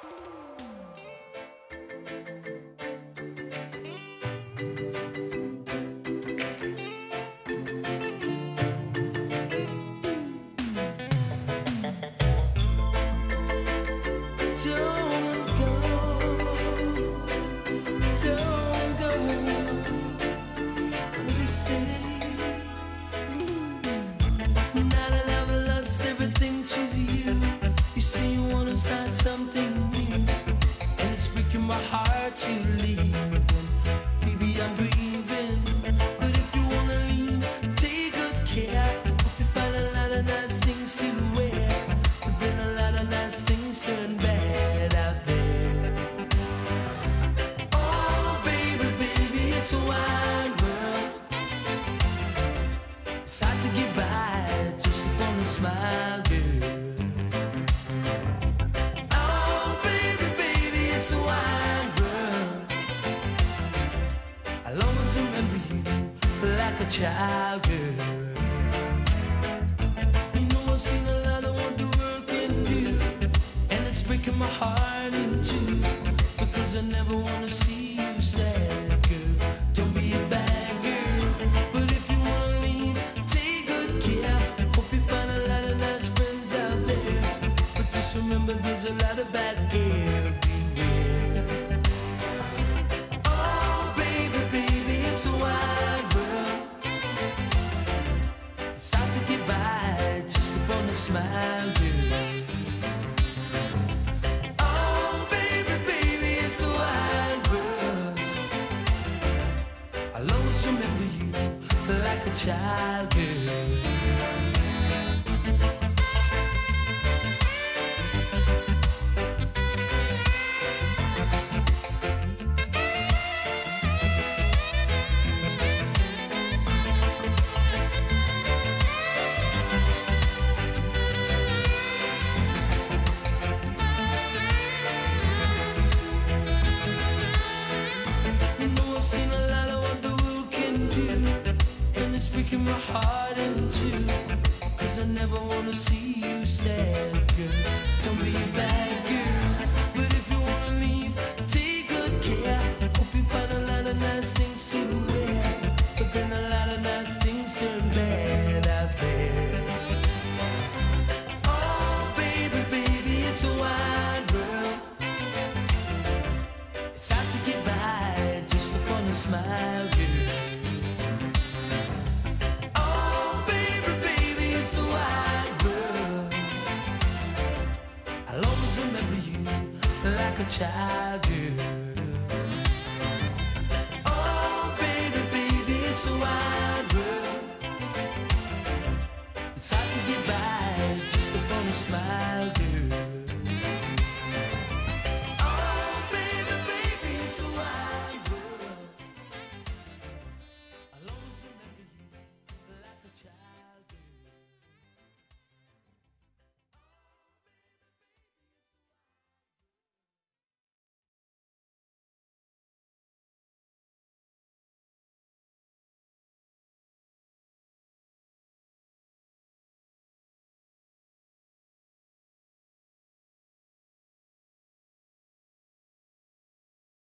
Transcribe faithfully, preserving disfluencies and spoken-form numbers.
Something new, and it's breaking my heart to leave. And baby, I'm grieving, but if you wanna leave, take good care. Hope you find a lot of nice things to wear, but then a lot of nice things turn bad out there. Oh, baby, baby, it's a wide world. It's hard to get by just upon a smile, girl. It's a wide world. I'll always remember you like a child, girl. You know I've seen a lot of what the world can do, and it's breaking my heart in two, because I never wanna see you sad, girl. Don't be a bad girl, but if you wanna leave, take good care. Hope you find a lot of nice friends out there, but just remember there's a lot of bad air. Oh, baby, baby, it's a wide world. It's hard to get by just upon a smile, girl. Oh, baby, baby, it's a wide world. I'll always remember you like a child, girl. Seen a lot of what the world can do, and it's breaking my heart in two, cause I never wanna see you sad, girl. Don't be a bad girl, but if you wanna leave, take good care. Hope you find a lot of nice things to wear, but then a lot of nice things turn bad out there. Oh, baby, baby, it's a wide world. It's hard to get by just upon a smile, girl. Oh, baby, baby, it's a wide world. I'll always remember you like a child, girl. Oh, baby, baby, it's a wide world. It's hard to get by just upon a smile, girl.